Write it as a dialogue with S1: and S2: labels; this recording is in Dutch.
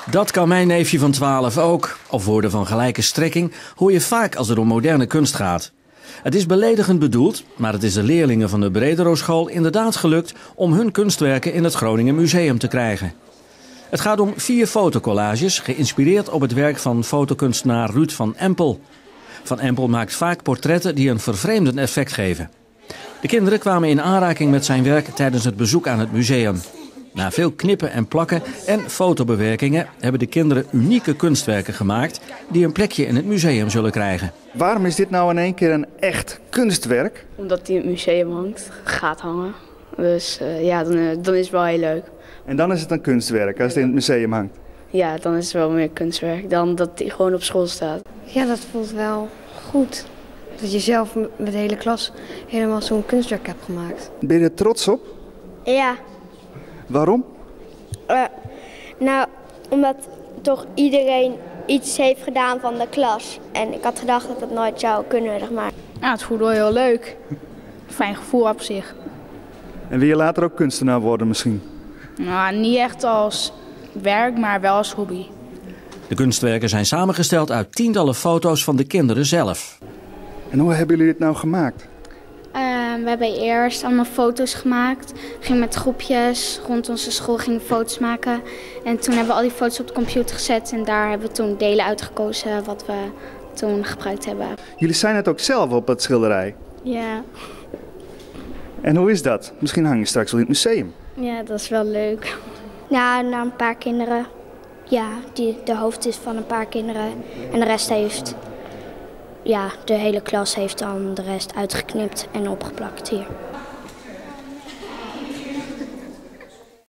S1: Dat kan mijn neefje van 12 ook. Of woorden van gelijke strekking hoor je vaak als het om moderne kunst gaat. Het is beledigend bedoeld, maar het is de leerlingen van de Brederoschool inderdaad gelukt om hun kunstwerken in het Groningen Museum te krijgen. Het gaat om 4 fotocollages, geïnspireerd op het werk van fotokunstenaar Ruud van Empel. Van Empel maakt vaak portretten die een vervreemdend effect geven. De kinderen kwamen in aanraking met zijn werk tijdens het bezoek aan het museum. Na veel knippen en plakken en fotobewerkingen hebben de kinderen unieke kunstwerken gemaakt die een plekje in het museum zullen krijgen.
S2: Waarom is dit nou in één keer een echt kunstwerk?
S3: Omdat die in het museum hangt, gaat hangen. Dus dan is het wel heel leuk.
S2: En dan is het een kunstwerk als het in het museum hangt?
S3: Ja, dan is het wel meer kunstwerk dan dat die gewoon op school staat.
S4: Ja, dat voelt wel goed. Dat je zelf met de hele klas helemaal zo'n kunstwerk hebt gemaakt.
S2: Ben je er trots op?
S5: Ja,
S2: Waarom?
S5: omdat toch iedereen iets heeft gedaan van de klas. En ik had gedacht dat het nooit zou kunnen, zeg maar.
S6: Ja, het voelt wel heel leuk. Fijn gevoel op zich.
S2: En wil je later ook kunstenaar worden misschien?
S6: Nou, niet echt als werk, maar wel als hobby.
S1: De kunstwerken zijn samengesteld uit tientallen foto's van de kinderen zelf.
S2: En hoe hebben jullie dit nou gemaakt?
S7: We hebben eerst allemaal foto's gemaakt. Gingen met groepjes rond onze school gingen foto's maken. En toen hebben we al die foto's op de computer gezet. En daar hebben we toen delen uitgekozen wat we toen gebruikt hebben.
S2: Jullie zijn het ook zelf op het schilderij.
S7: Ja,
S2: En hoe is dat? Misschien hang je straks wel in het museum.
S7: ja, dat is wel leuk.
S5: Ja, naar een paar kinderen. Ja, de hoofd is van een paar kinderen. En de rest heeft, de hele klas heeft dan de rest uitgeknipt en opgeplakt hier.